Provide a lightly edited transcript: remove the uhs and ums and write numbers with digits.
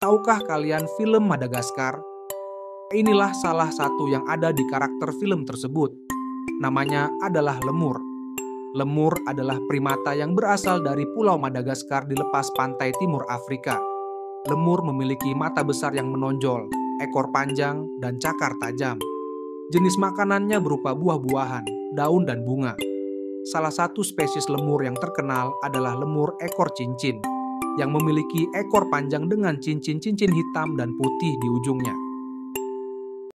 Tahukah kalian film Madagaskar? Inilah salah satu yang ada di karakter film tersebut. Namanya adalah lemur. Lemur adalah primata yang berasal dari Pulau Madagaskar di lepas pantai timur Afrika. Lemur memiliki mata besar yang menonjol, ekor panjang, dan cakar tajam. Jenis makanannya berupa buah-buahan, daun, dan bunga. Salah satu spesies lemur yang terkenal adalah lemur ekor cincin, yang memiliki ekor panjang dengan cincin-cincin hitam dan putih di ujungnya.